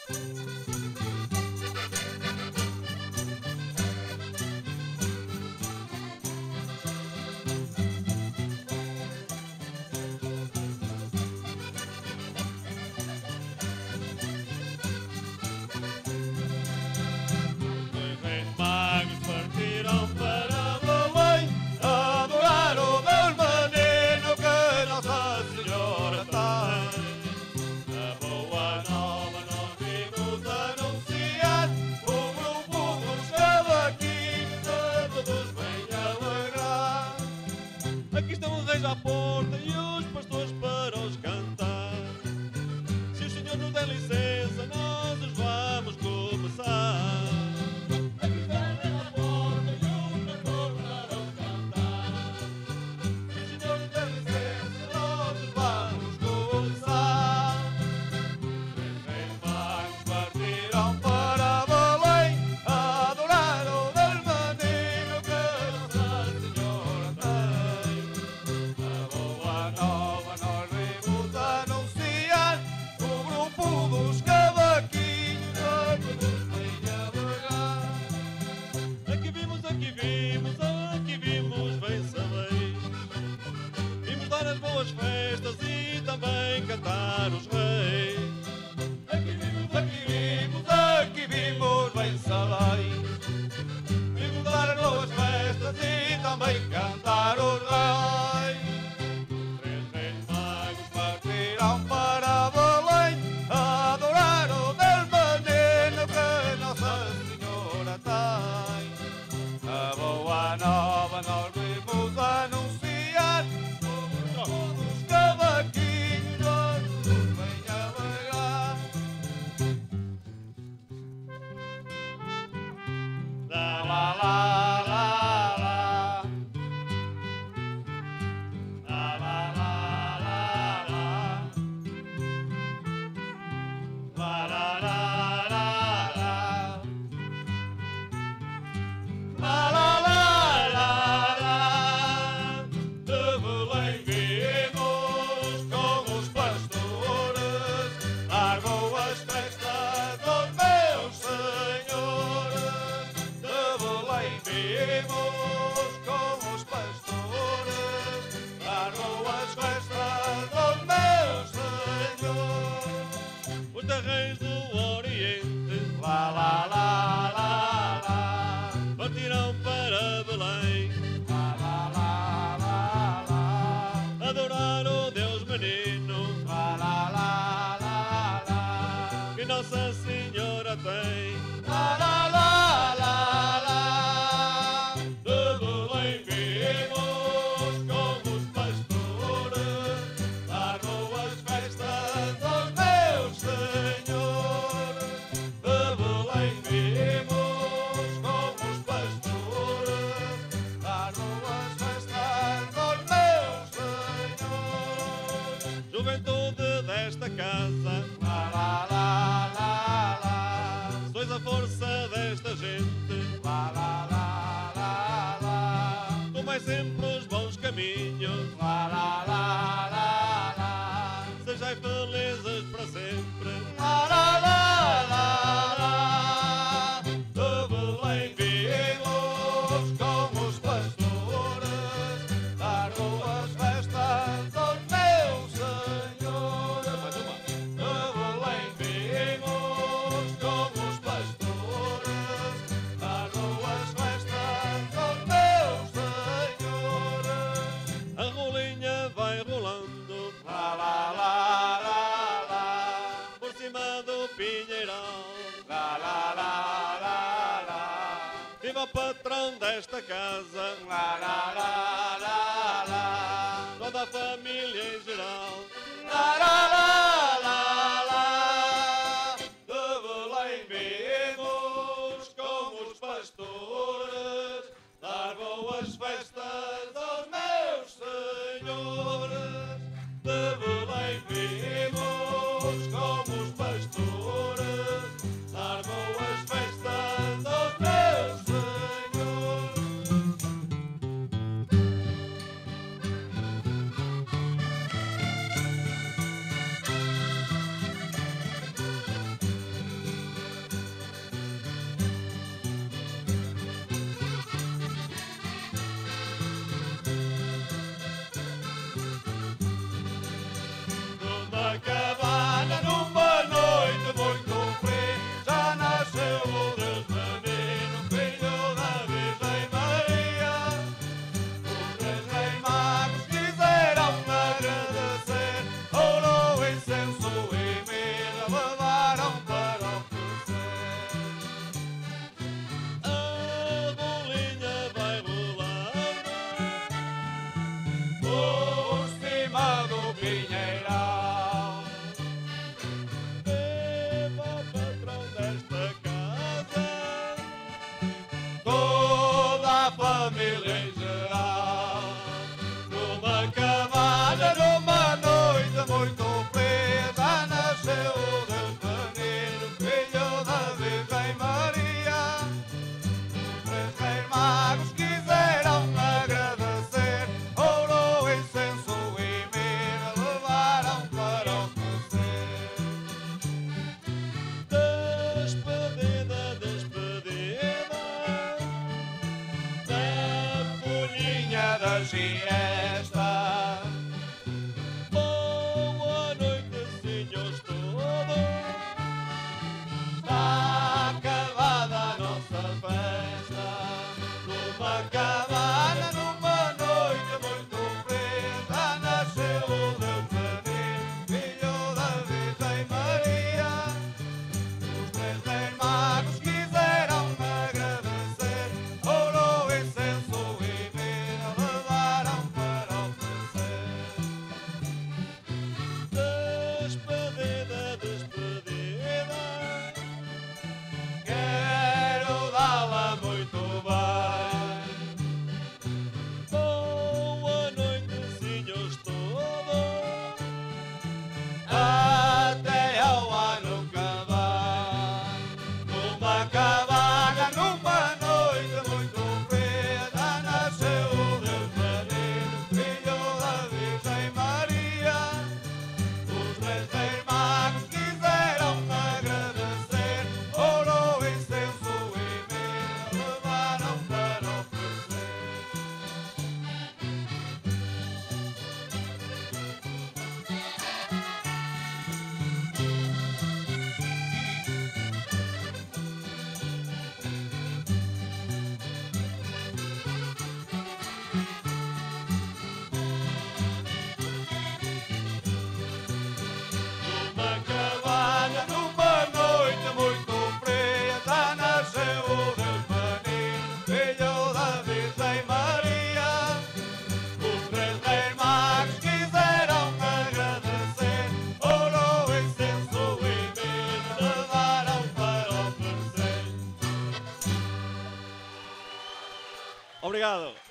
À porta e os pastores para os cantar. Se o Senhor nos der licença, nós os vamos começar. Aqui está a porta e os pastores para os cantar. Se o Senhor nos der licença, nós os vamos começar. Três reis magos partiram para Belém, a adorar o Deus menino que Nossa Senhora tem. Nova nós vimos anunciar o grupo dos cavaquinhos a todos vem a vergar. Aqui vimos vencedores. Vimos dar as boas festas e também cantar os reis. Aqui vimos vencedores. Vimos dar as boas festas e também cantar os reis. Para Belém, a adorar o Deus menino que Nossa Senhora tem. A boa nova nós vimos anunciar, todos os cavaquinhos todos vêm a bailar. La la la la la. La la la. La la la la la. La la la la la. De Belém viemos com os pastores, dar boas festas aos meus senhores. De Belém viemos com os pastores, dar boas festas aos meus senhores. Os reis do Oriente, lá, lá, lá, lá, lá, partiram para Belém, lá, lá, lá, lá, lá, adorar o Deus menino, lá, lá, lá, lá, lá, que Nossa Senhora tem, lá, lá, lá, lá, lá. De Belém viemos com os pastores, dar boas festas aos meus senhores. De Belém viemos com os pastores, dar boas festas aos meus senhores. Juventude desta casa, lá, lá, lá, lá, lá, sois a força desta gente, lá, lá, lá, lá, lá, tomai sempre os bons caminhos, lá, lá, lá, lá, lá, sejai felizes para sempre, lá, lá, lá, lá, lá. De Belém viemos com os pastores, dar boas festas aos meus senhores. Mais uma. De Belém viemos com os pastores, dar boas festas aos meus senhores. A rolinha vai rolando, lá, lá, lá, lá, lá, por cima do pinheiral, lá, lá, lá, lá, lá. Viva o patrão desta casa, lá, lá, lá, lá, lá, toda a família em geral, lá, lá, lá, lá, lá. De Belém viemos com os pastores, dar boas festas aos meus senhores. De Belém viemos com os pastores, dar boas festas aos meus senhores. siesta. Boa noite, senhores todos. Está acabada a nossa festa. Numa cabana, numa noite muito preta, nasceu o Deus menino, filho da Virgem Maria. Os três reis magos quiseram agradecer, ouro, incenso e mirra levaram para oferecer. Despedida, despedida. Quero dá-la muito bem. Boa noite, senhores todos. Até ao ano que vem. Numa cabana, numa noite muito preta, nasceu o Deus menino, filho da Virgem Maria. Os três reis magos quiseram agradecer, ouro, incenso e mirra levaram para oferecer. Numa cabana, numa noite muito preta, nasceu o Deus menino, filho da Virgem Maria. Os três reis magos quiseram agradecer, ouro, incenso e mirra levaram para oferecer. Obrigado.